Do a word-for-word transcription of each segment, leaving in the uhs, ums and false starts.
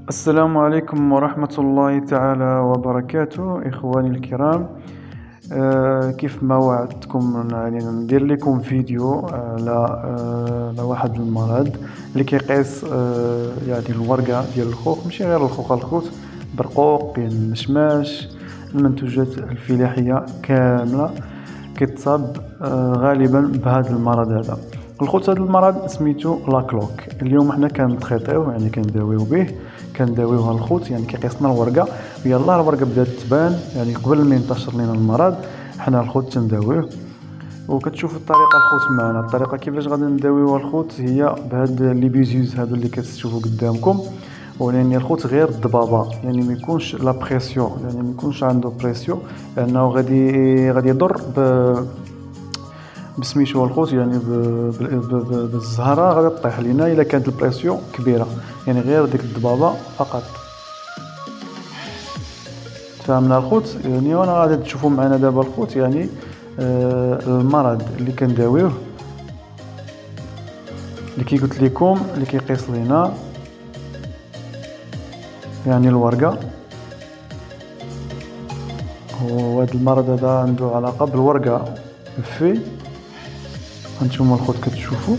السلام عليكم ورحمة الله تعالى وبركاته إخواني الكرام. آه كيف ما وعدتكم يعني ندير لكم فيديو على آه على واحد المرض اللي كيقيس آه يعني الورقة ديال الخوخ، ماشي غير الخوخ الخوت، برقوق يعني المشماش، المنتوجات الفلاحية كاملة كتصاب آه غالبا بهذا المرض هذا الخوت. هذا المرض سميتو لاكلوك. اليوم حنا كنتخيطيوه يعني كنداويو به كنداويوها الخوت، يعني كيقيسنا الورقه، يلاه الورقه بدات تبان يعني قبل ما ينتشر لنا المرض حنا الخوت تنداويوه. وكتشوفوا الطريقه الخوت معنا، الطريقه كيفاش غادي نداويوها الخوت هي بهاد لي بيزوز هادو اللي كتشوفوا قدامكم. ولان الخوت غير الضبابه، يعني ما يكونش لا بريسيون، يعني ما يكونش عنده بريسيون، لانه غادي غادي يضر ب بسميتو الخوت، يعني بالزهره غادي تطيح لينا الا كانت البريسيون كبيره، يعني غير ديك الضبابه فقط. فهمنا الخوت؟ يعني وانا غادي تشوفوا معنا دابا الخوت، يعني آه المرض اللي كنداويوه اللي كي قلت لكم اللي كيقيس لينا يعني الورقه. وهذا المرض هذا عنده علاقه بالورقه في هانتوما الخوت كتشوفوا،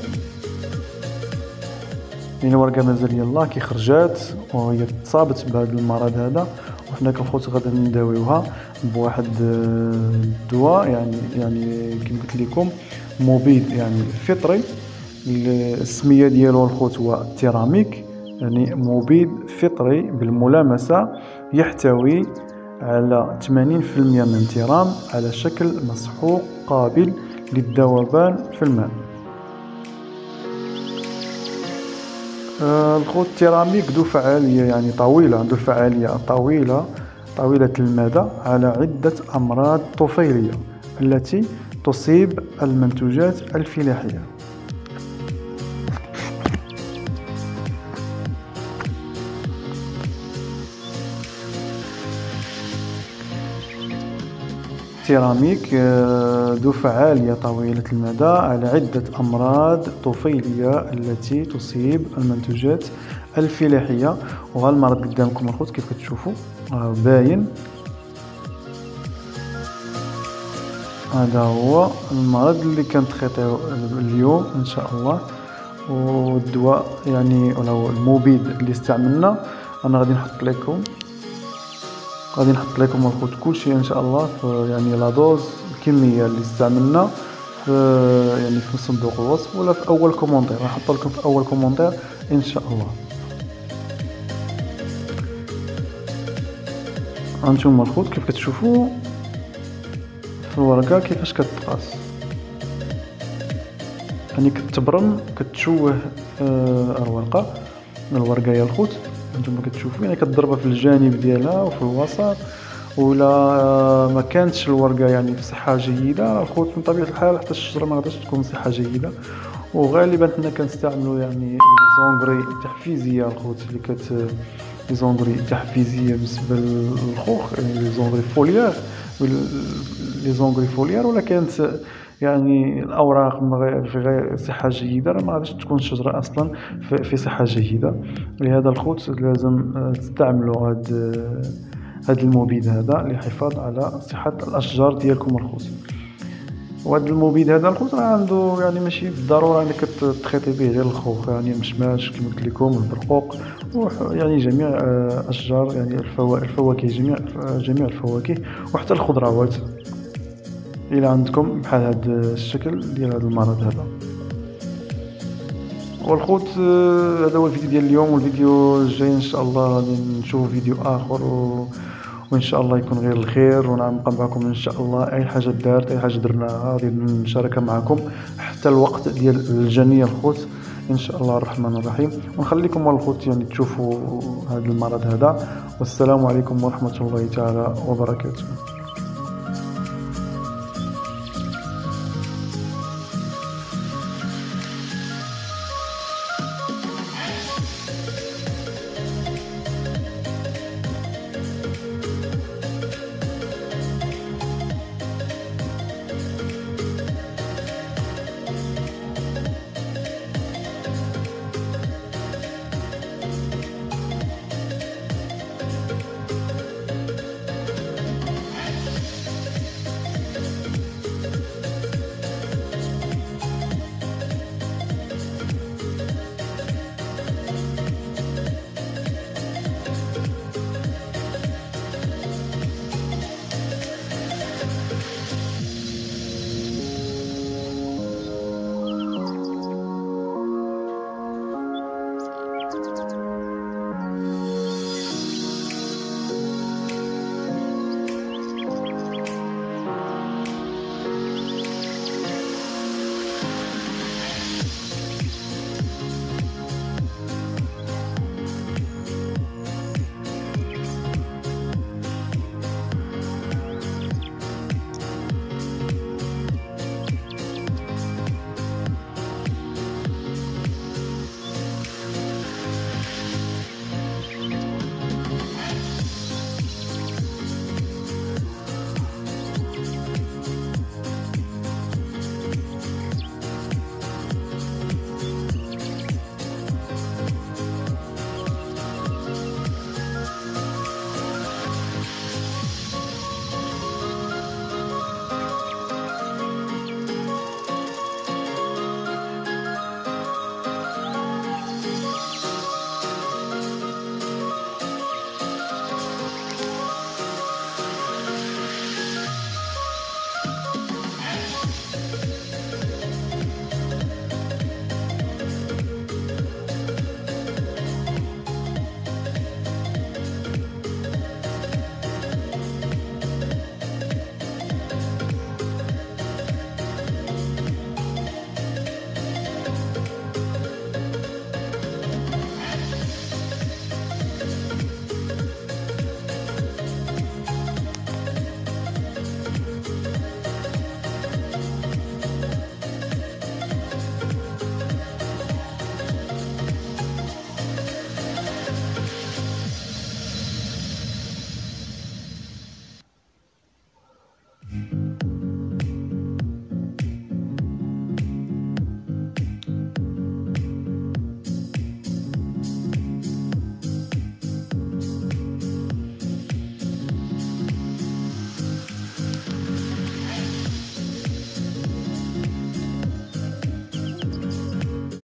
يعني الورقه مازال يلاه كي خرجات وهي تصابت بهذا المرض هذا. وحنا الخوت غادي نداويوها بواحد الدواء، يعني يعني كما قلت لكم مبيد يعني فطري. السميه ديالو الخوت هو تيراميك، يعني مبيد فطري بالملامسه، يحتوي على ثمانين بالمئة من تيرام على شكل مسحوق قابل للذوبان في الماء. آه الخوت التيراميك ذو فعالية يعني طويلة، عنده فعالية طويلة طويلة المدى على عدة أمراض طفيلية التي تصيب المنتوجات الفلاحية. التيراميك ذو فعالية طويلة المدى على عدة أمراض طفيلية التي تصيب المنتوجات الفلاحية. وهذا المرض قدامكم الخوت كيف كتشوفوا باين، هذا هو المرض اللي كنتخيطيو اليوم ان شاء الله. والدواء يعني ولا المبيد اللي استعملنا انا غادي نحط لكم غادي نحط لكم الخوت كلشي ان شاء الله، يعني لا دوز الكميه اللي استعملنا في يعني في صندوق الوصف ولا في اول كومونتير، نحط لكم في اول كومونتير ان شاء الله. هانتوما الخوت كيف كتشوفوا في الورقه كيفاش كتقاس، يعني كتبرم كتشوه آه الورقه الورقه يا الخوت. هانتوما كتشوفوا يعني كتضربها في الجانب ديالها وفي الوسط، ولا ما كانتش الورقه يعني في صحه جيده الخوت من طبيعه الحال حتى الشجره ما غاديش تكون صحه جيده. وغالبا حنا كنستعملوا يعني لي زونغري تحفيزيه الخوت، اللي كت لي زونغري تحفيزيه بالنسبه للخوخ، لي زونغري فوليير لي زونغري فوليير ولا كانت يعني الاوراق في غير صحه جيده، ما غاديش تكون الشجره اصلا في صحه جيده. لهذا الخوت لازم تستعملوا هذا هذا المبيد هذا للحفاظ على صحه الاشجار ديالكم الخوت. وهذا المبيد هذا الخوت راه عنده يعني ماشي بالضروره انك تخيطي به غير الخوخ، يعني المشماش كما قلت لكم، البرقوق، يعني جميع اشجار يعني الفواكه، جميع جميع الفواكه وحتى الخضروات الى عندكم بحال هذا الشكل ديال هذا المرض هذا. والخوت هذا هو الفيديو ديال اليوم، والفيديو الجاي ان شاء الله غادي نشوف فيديو اخر و... وان شاء الله يكون غير الخير، ونبقى معكم ان شاء الله. اي حاجه دارت اي حاجه درناها غادي نشاركها معكم حتى الوقت ديال الجنيه الخوت ان شاء الله الرحمن الرحيم. ونخليكم الخوت يعني تشوفوا هذا المرض هذا. والسلام عليكم ورحمه الله تعالى وبركاته.